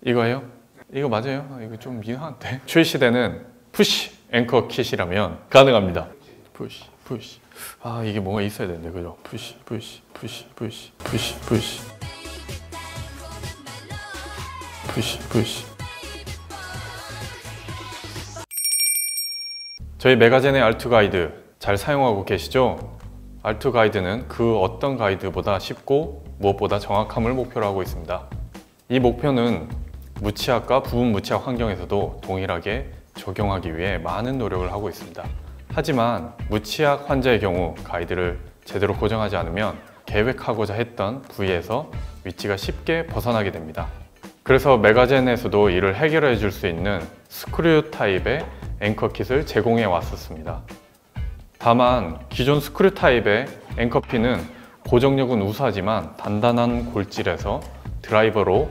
이거예요? 이거 맞아요? 이거 좀 이상한데? 출시되는 푸시 앵커 킷이라면 가능합니다. 푸시. 아, 이게 뭔가 있어야 되는데, 그죠? 푸시. 저희 메가젠의 알투 가이드 잘 사용하고 계시죠? 알투 가이드는 그 어떤 가이드보다 쉽고 무엇보다 정확함을 목표로 하고 있습니다. 이 목표는 무치약과 부분 무치약 환경에서도 동일하게 적용하기 위해 많은 노력을 하고 있습니다. 하지만 무치약 환자의 경우 가이드를 제대로 고정하지 않으면 계획하고자 했던 부위에서 위치가 쉽게 벗어나게 됩니다. 그래서 메가젠에서도 이를 해결해 줄 수 있는 스크류 타입의 앵커 킷을 제공해 왔었습니다. 다만 기존 스크류 타입의 앵커핀은 고정력은 우수하지만 단단한 골질에서 드라이버로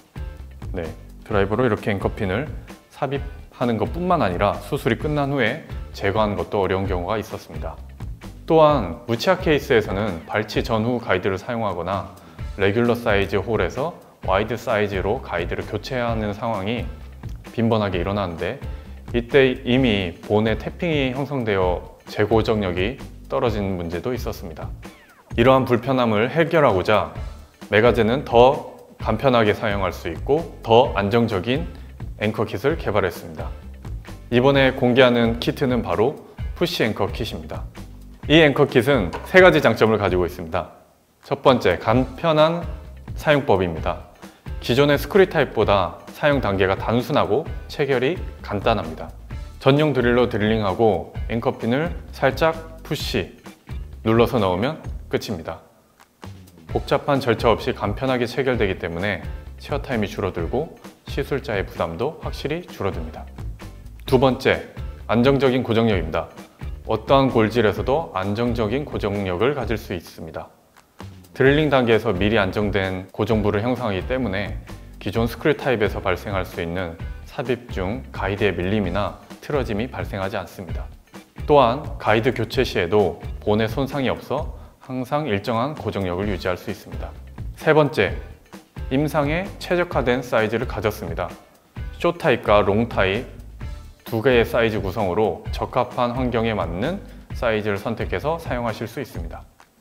이렇게 앵커핀을 삽입하는 것뿐만 아니라 수술이 끝난 후에 제거하는 것도 어려운 경우가 있었습니다. 또한 무치약 케이스에서는 발치 전후 가이드를 사용하거나 레귤러 사이즈 홀에서 와이드 사이즈로 가이드를 교체하는 상황이 빈번하게 일어나는데, 이때 이미 본에 태핑이 형성되어 재고정력이 떨어진 문제도 있었습니다. 이러한 불편함을 해결하고자 메가젠은 더 간편하게 사용할 수 있고 더 안정적인 앵커 킷을 개발했습니다. 이번에 공개하는 키트는 바로 푸시 앵커 킷입니다. 이 앵커 킷은 세 가지 장점을 가지고 있습니다. 첫 번째, 간편한 사용법입니다. 기존의 스크류 타입보다 사용 단계가 단순하고 체결이 간단합니다. 전용 드릴로 드릴링하고 앵커핀을 살짝 푸시 눌러서 넣으면 끝입니다. 복잡한 절차 없이 간편하게 체결되기 때문에 치어 타임이 줄어들고 시술자의 부담도 확실히 줄어듭니다. 두 번째, 안정적인 고정력입니다. 어떠한 골질에서도 안정적인 고정력을 가질 수 있습니다. 드릴링 단계에서 미리 안정된 고정부를 형성하기 때문에 기존 스크류 타입에서 발생할 수 있는 삽입 중 가이드의 밀림이나 틀어짐이 발생하지 않습니다. 또한 가이드 교체 시에도 본에 손상이 없어 항상 일정한 고정력을 유지할 수 있습니다. 세 번째, 임상에 최적화된 사이즈를 가졌습니다. 숏 타입과 롱 타입 두 개의 사이즈 구성으로 적합한 환경에 맞는 사이즈를 선택해서 사용하실 수 있습니다.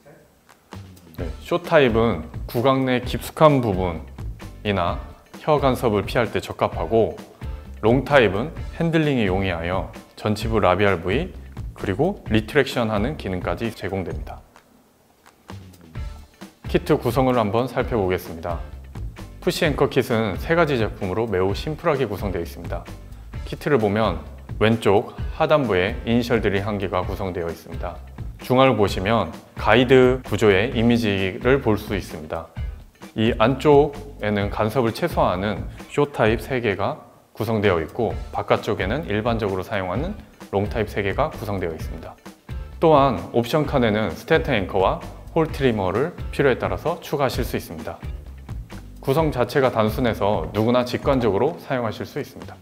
숏 타입은 구강 내 깊숙한 부분이나 혀 간섭을 피할 때 적합하고, 롱 타입은 핸들링이 용이하여 전치부 라비알 부위 그리고 리트랙션 하는 기능까지 제공됩니다. 키트 구성을 한번 살펴보겠습니다. 푸시 앵커 킷은 세 가지 제품으로 매우 심플하게 구성되어 있습니다. 키트를 보면 왼쪽 하단부에 이니셜 드릴 한 개가 구성되어 있습니다. 중앙을 보시면 가이드 구조의 이미지를 볼 수 있습니다. 이 안쪽에는 간섭을 최소화하는 숏 타입 3개가 구성되어 있고, 바깥쪽에는 일반적으로 사용하는 롱 타입 3개가 구성되어 있습니다. 또한 옵션 칸에는 스탠트 앵커와 홀 트리머를 필요에 따라서 추가하실 수 있습니다. 구성 자체가 단순해서 누구나 직관적으로 사용하실 수 있습니다.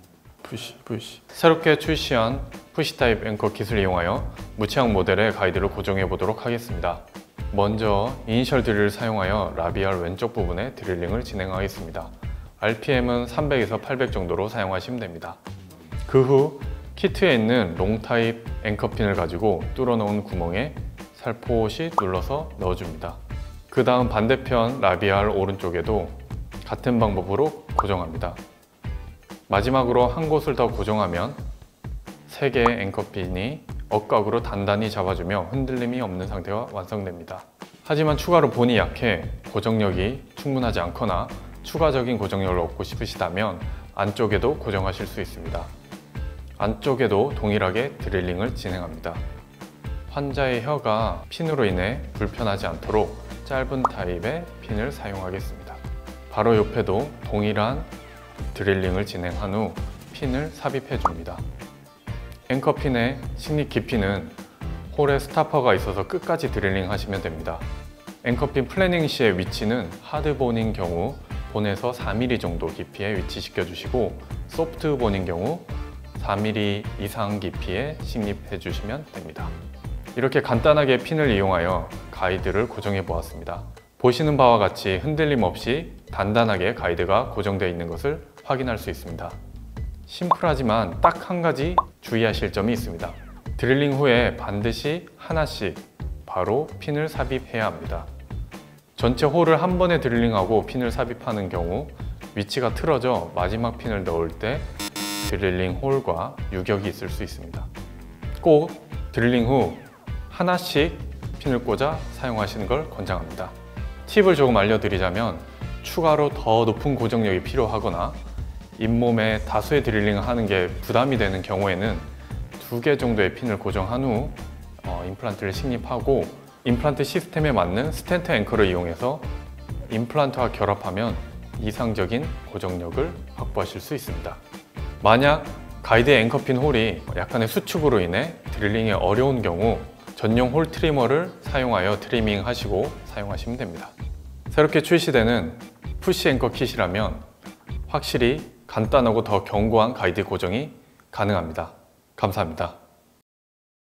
새롭게 출시한 푸시 타입 앵커 킷을 이용하여 무치약 모델의 가이드를 고정해 보도록 하겠습니다. 먼저 이니셜 드릴을 사용하여 라비알 왼쪽 부분에 드릴링을 진행하겠습니다. RPM은 300에서 800 정도로 사용하시면 됩니다. 그 후 키트에 있는 롱 타입 앵커핀을 가지고 뚫어놓은 구멍에 살포시 눌러서 넣어줍니다. 그 다음 반대편 라비알 오른쪽에도 같은 방법으로 고정합니다. 마지막으로 한 곳을 더 고정하면 3개의 앵커핀이 억각으로 단단히 잡아주며 흔들림이 없는 상태가 완성됩니다. 하지만 추가로 본이 약해 고정력이 충분하지 않거나 추가적인 고정력을 얻고 싶으시다면 안쪽에도 고정하실 수 있습니다. 안쪽에도 동일하게 드릴링을 진행합니다. 환자의 혀가 핀으로 인해 불편하지 않도록 짧은 타입의 핀을 사용하겠습니다. 바로 옆에도 동일한 드릴링을 진행한 후 핀을 삽입해 줍니다. 앵커핀의 식립 깊이는 홀에 스타퍼가 있어서 끝까지 드릴링 하시면 됩니다. 앵커핀 플래닝 시의 위치는 하드본인 경우 본에서 4mm 정도 깊이에 위치시켜 주시고, 소프트본인 경우 4mm 이상 깊이에 식립해 주시면 됩니다. 이렇게 간단하게 핀을 이용하여 가이드를 고정해 보았습니다. 보시는 바와 같이 흔들림 없이 단단하게 가이드가 고정되어 있는 것을 확인할 수 있습니다. 심플하지만 딱 한 가지 주의하실 점이 있습니다. 드릴링 후에 반드시 하나씩 바로 핀을 삽입해야 합니다. 전체 홀을 한 번에 드릴링하고 핀을 삽입하는 경우 위치가 틀어져 마지막 핀을 넣을 때 드릴링 홀과 유격이 있을 수 있습니다. 꼭 드릴링 후 하나씩 핀을 꽂아 사용하시는 걸 권장합니다. 팁을 조금 알려드리자면 추가로 더 높은 고정력이 필요하거나 잇몸에 다수의 드릴링을 하는 게 부담이 되는 경우에는 2개 정도의 핀을 고정한 후 임플란트를 식립하고 임플란트 시스템에 맞는 스텐트 앵커를 이용해서 임플란트와 결합하면 이상적인 고정력을 확보하실 수 있습니다. 만약 가이드의 앵커핀 홀이 약간의 수축으로 인해 드릴링이 어려운 경우 전용 홀 트리머를 사용하여 트리밍 하시고 사용하시면 됩니다. 새롭게 출시되는 푸시 앵커 킷이라면 확실히 간단하고 더 견고한 가이드 고정이 가능합니다. 감사합니다.